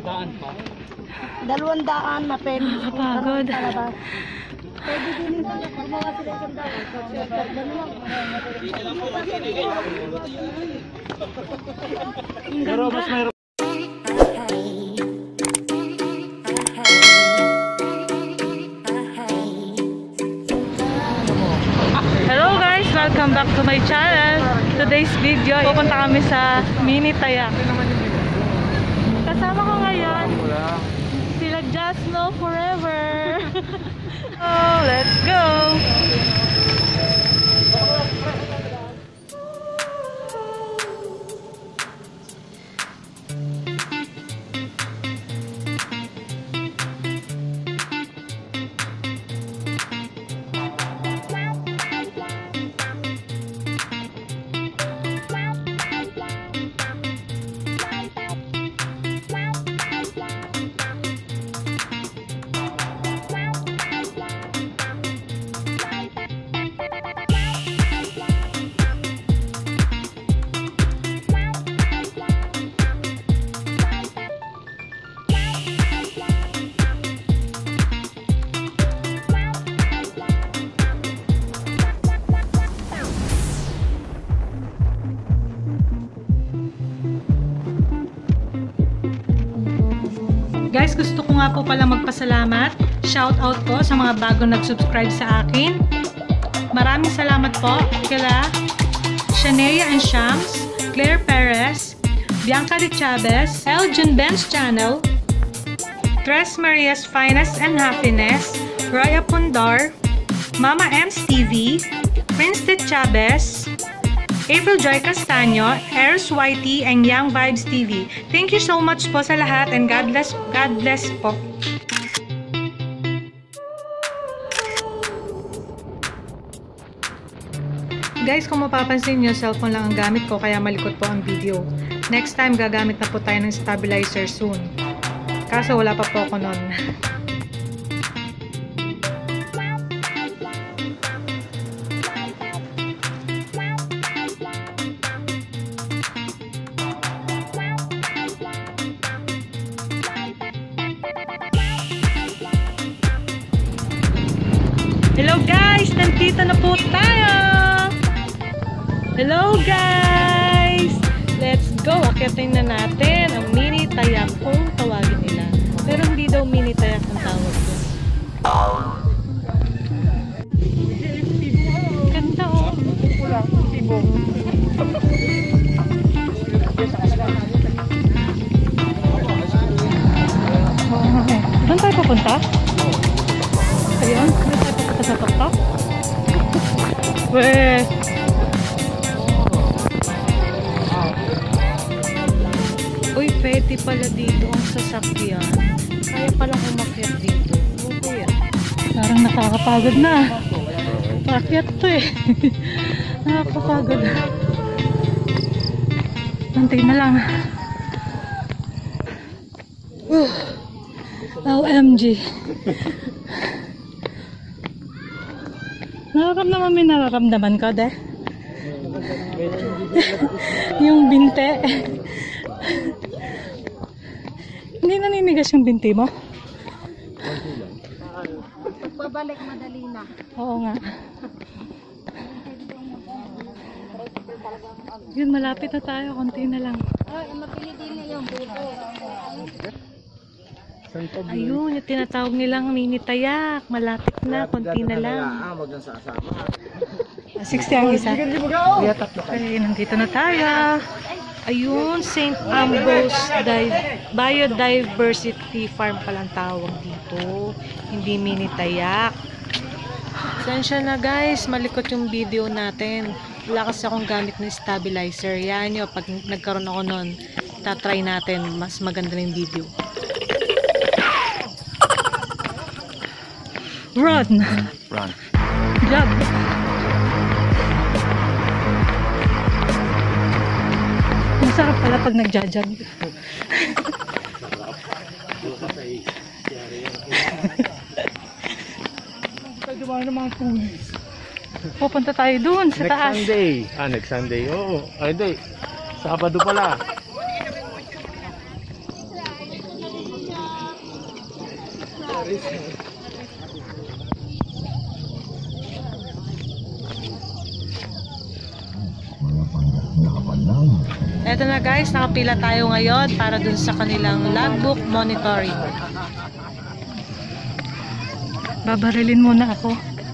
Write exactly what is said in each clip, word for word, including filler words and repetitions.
daan pa. Dalawang daan na pwede. Nakakapagod. Pwede din gumawa sila isang daan. Pero mas mayroon. Hello guys! Welcome back to my channel. Today's video, pupunta kami sa Mini Tayak. Kasama ko ngayon sila Just Know Forever. Oh, let's go! Guys, gusto ko nga po pala magpasalamat. Shout out po sa mga bago nag-subscribe sa akin. Maraming salamat po kila Shania and Shams, Claire Perez, Bianca de Chavez, Elgin Ben's Channel, Tres Maria's Finest and Happiness, Raya Pundar, Mama M's T V, Prince de Chavez, April Joy Castaño, Eros Y T, and Young Vibes T V. Thank you so much po sa lahat and God bless, God bless po. Guys, kung mapapansin nyo, cellphone lang ang gamit ko kaya malikot po ang video. Next time, gagamit na po tayo ng stabilizer soon. Kaso wala pa po ako nun. Hello guys! Nandito na po tayo! Hello guys! Let's go! Akitin na natin ang Mini Tayak kung tawagin nila. Pero hindi daw Mini Tayak ang tawag ko. Ganda oh! Saan tayo pupunta? Ayun? Sa tuktok? Weh! Uy, pwede pala dito ang sasakyan. Kaya palang umakyat dito. Okay yan. Parang nakakapagod na. Pakyat to eh. Nakakapagod. Antay na lang. Uh, O M G. Nararamdaman may nararamdaman ka, de? Yung binte. Hindi naninigas yung binti mo? Pabalik madali na. Oo nga. Yun, malapit na tayo. Konti na lang. Ay, mapili din na yung buto. Ayun, yung tinatawag nilang Mini Tayak. Malapit na, konti na lang. sixty ang isa. Okay, nandito na tayo. Ayun, Saint Ambrose Biodiversity Farm palang tawag dito. Hindi Mini Tayak. Sensya na guys, malikot yung video natin. Wala kasi akong gamit ng stabilizer. Yan yun, pag nagkaroon ako nun, tatry natin. Mas maganda na yung video. Run! Run. Jog! Masarap pala pag nagja-jog. Pupunta tayo dun sa Next taas. Sunday. Ah, next Sunday. Oo. Ay, hindi. Sabado pala. Eto na guys, nakapila tayo ngayon para dun sa kanilang logbook monitoring. Babarilin muna ako.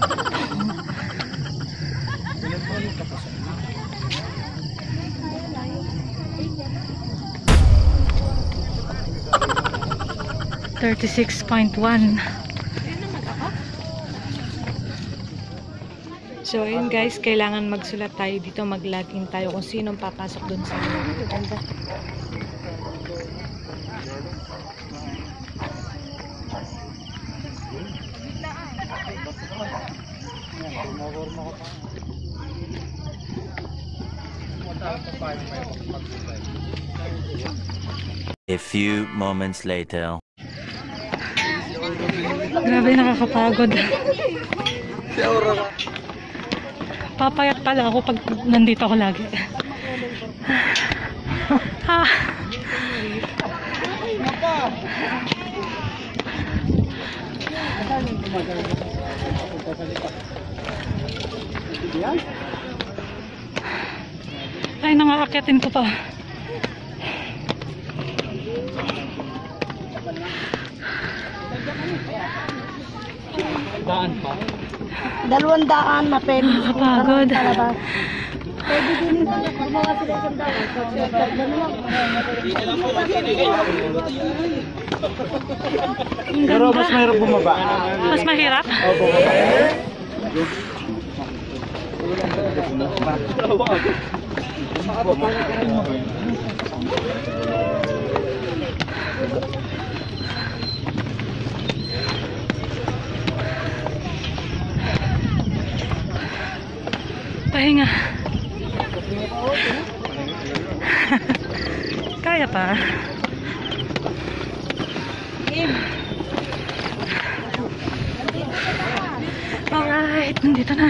thirty-six point one. So, ayun guys, kailangan magsulat tayo dito, mag-login tayo kung sinong papasok dun sa ganda. A few moments later. Grabe, nakakapagod. Papayat pala ako pag nandito ako lagi. Ha. Ay, nangaakyatin ko pa. Daan pa. Dalawang daan na pwede. Nakakapagod. Pwede din gumawa sila isang daan. Pero mas mahirap bumaba. Mas mahirap? Oo, bumaba. Pahinga. Kaya pa. Alright, nandito na.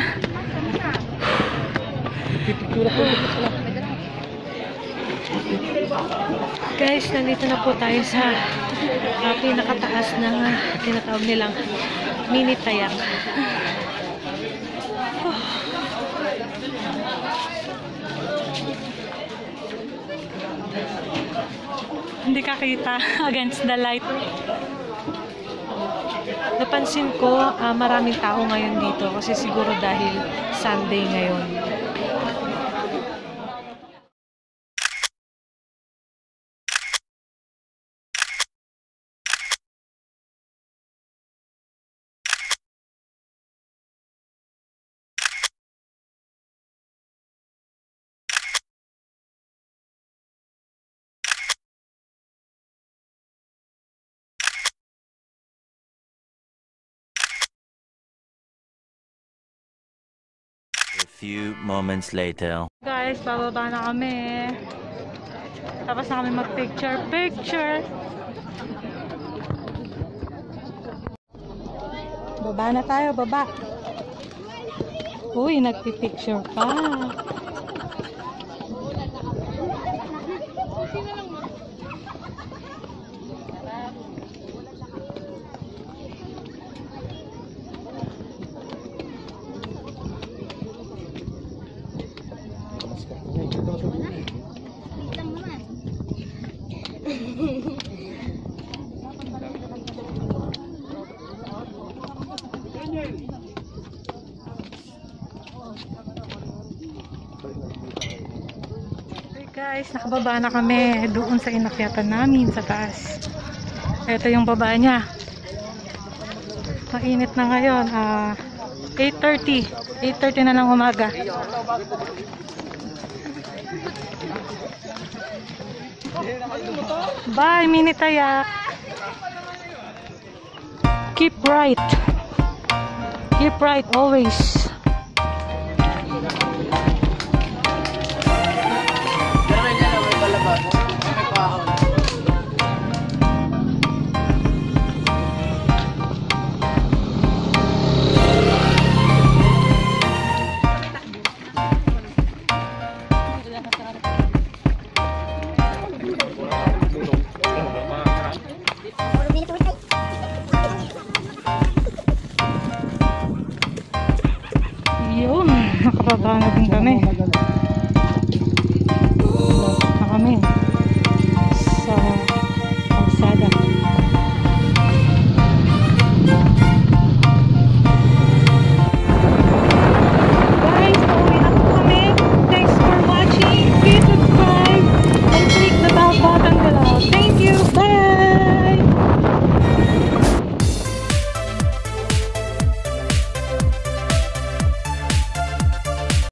Guys, nandito na po tayo sa uh, pinakataas ng uh, tinatawag nilang mini tayak. Oh. Hindi kakita against the light. Napansin ko uh, maraming tao ngayon dito kasi siguro dahil Sunday ngayon. A few moments later. Guys, bababa na kami. Tapos na kami mag-picture. Picture! Baba na tayo, baba. Uy, nagpipicture pa. Guys, nakababa na kami doon sa inakyatan namin sa taas. Ito yung baba niya. Mainit na ngayon. Uh, eight thirty. eight thirty na ng umaga. Bye, mini tayak. Keep right. Keep right always. Nakakaano